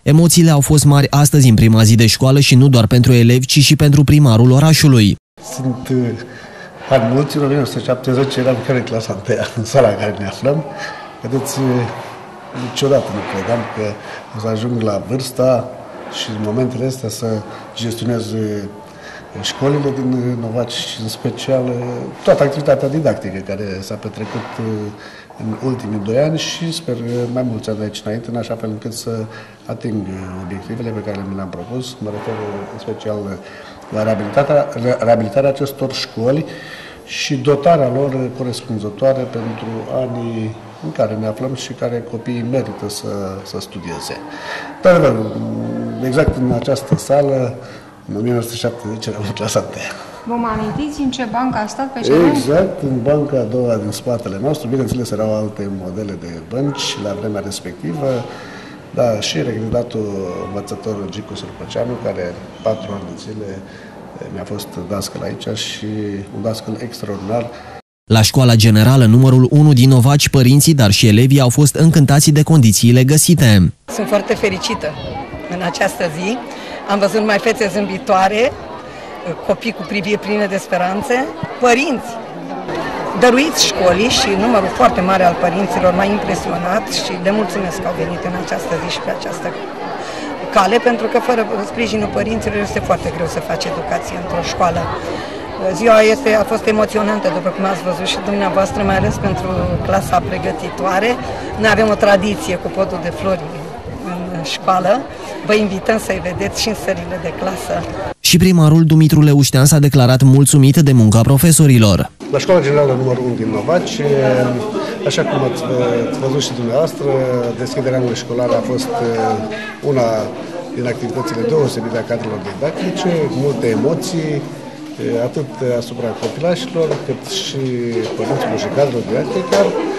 Emoțiile au fost mari astăzi în prima zi de școală și nu doar pentru elevi, ci și pentru primarul orașului. Sunt ani mulți, în 1970 eram chiar în clasa 1 în sala în care ne aflăm. Vedeți, niciodată nu credeam că o să ajung la vârsta și în momentele astea să gestionez școlile din Novaci și în special toată activitatea didactică care s-a petrecut în ultimii 2 ani și sper mai mulți ani de aici înainte, în așa fel încât să ating obiectivele pe care mi le-am propus. Mă refer în special la reabilitarea acestor școli și dotarea lor corespunzătoare pentru anii în care ne aflăm și care copiii merită să studieze. Dar, exact în această sală, în 1970 eram în clasa 1. Vom amintiți în ce bancă a stat pe cea Exact, în banca a doua din spatele nostru. Bineînțeles, erau alte modele de bănci la vremea respectivă, dar și regretatul învățător Gicu Sârpăceanu, care 4 ani de zile mi-a fost dascăl aici și un dascăl extraordinar. La școala generală numărul 1 din Novaci, părinții, dar și elevii au fost încântați de condițiile găsite. Sunt foarte fericită în această zi. Am văzut numai fețe zâmbitoare, copii cu priviri pline de speranțe, părinți dăruiți școlii și numărul foarte mare al părinților m-a impresionat și le mulțumesc că au venit în această zi și pe această cale, pentru că fără sprijinul părinților este foarte greu să faci educație într-o școală. Ziua a fost emoționantă, după cum ați văzut și dumneavoastră, mai ales pentru clasa pregătitoare. Noi avem o tradiție cu podul de flori în școală. Vă invităm să-i vedeți și în sălile de clasă. Și primarul Dumitru Leuștean s-a declarat mulțumit de munca profesorilor. La școala generală numărul 1 din Novaci, așa cum ați văzut și dumneavoastră, deschiderea anului școlar a fost una din activitățile deosebite a cadrelor didactice, multe emoții, atât asupra copilașilor, cât și părinților și cadrelor didactice.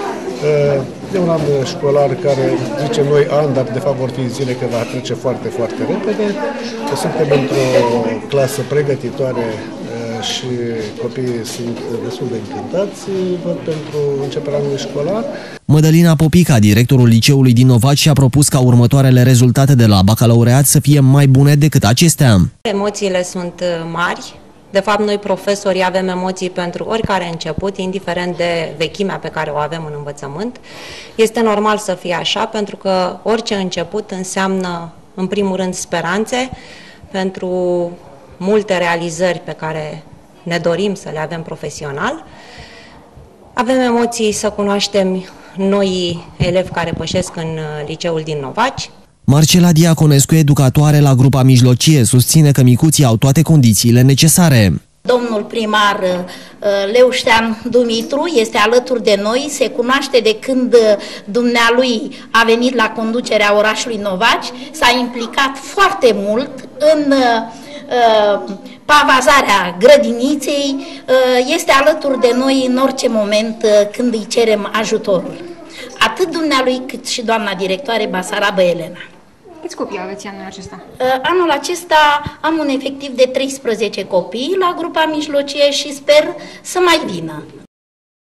E un an școlar care, zicem noi, an, dar de fapt vor fi zile că va trece foarte, foarte repede. Suntem într-o clasă pregătitoare și copiii sunt destul de încântați pentru începerea anului școlar. Mădălina Popica, directorul liceului din Novaci, și-a propus ca următoarele rezultate de la bacalaureat să fie mai bune decât acestea. Emoțiile sunt mari. De fapt, noi profesorii avem emoții pentru oricare început, indiferent de vechimea pe care o avem în învățământ. Este normal să fie așa, pentru că orice început înseamnă, în primul rând, speranțe pentru multe realizări pe care ne dorim să le avem profesional. Avem emoții să cunoaștem noi elevi care pășesc în liceul din Novaci. Marcela Diaconescu, educatoare la grupa mijlocie, susține că micuții au toate condițiile necesare. Domnul primar Leuștean Dumitru este alături de noi, se cunoaște de când dumnealui a venit la conducerea orașului Novaci, s-a implicat foarte mult în pavazarea grădiniței, este alături de noi în orice moment când îi cerem ajutorul. Atât dumnealui cât și doamna directoare Basarabă Elena. Câți copii aveți anul acesta? Anul acesta am un efectiv de 13 copii la grupa mijlocie și sper să mai vină.